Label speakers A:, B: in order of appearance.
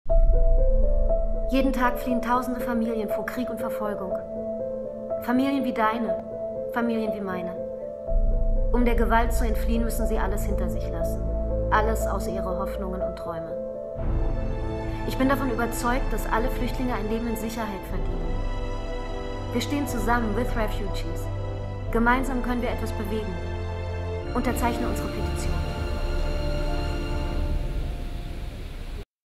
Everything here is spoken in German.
A: Jeden Tag fliehen tausende Familien vor Krieg und Verfolgung. Familien wie deine, Familien wie meine. Um der Gewalt zu entfliehen, müssen sie alles hinter sich lassen. Alles außer ihre Hoffnungen und Träume. Ich bin davon überzeugt, dass alle Flüchtlinge ein Leben in Sicherheit verdienen. Wir stehen zusammen with Refugees. Gemeinsam können wir etwas bewegen. Unterzeichne unsere Petition.